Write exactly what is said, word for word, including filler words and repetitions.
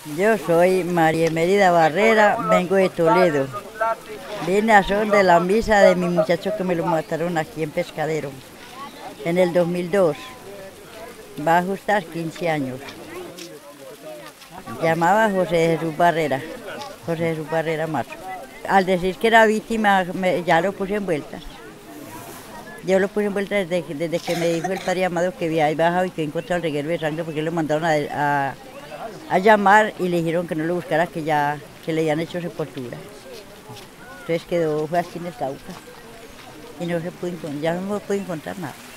Yo soy María Emerida Barrera, vengo de Toledo. Vine a son de la misa de mi muchacho que me lo mataron aquí en Pescadero, en el dos mil dos. Va a ajustar quince años. Llamaba José Jesús Barrera, José Jesús Barrera Mazo. Al decir que era víctima, me, ya lo puse en vueltas. Yo lo puse en vueltas desde, desde que me dijo el padre Amado que había bajado y que había encontrado el reguero de sangre, porque lo mandaron a, a, a llamar y le dijeron que no lo buscara, que ya que le habían hecho sepultura. Entonces quedó, fue así en el Cauca y no se pudo encontrar, ya no me pude encontrar nada.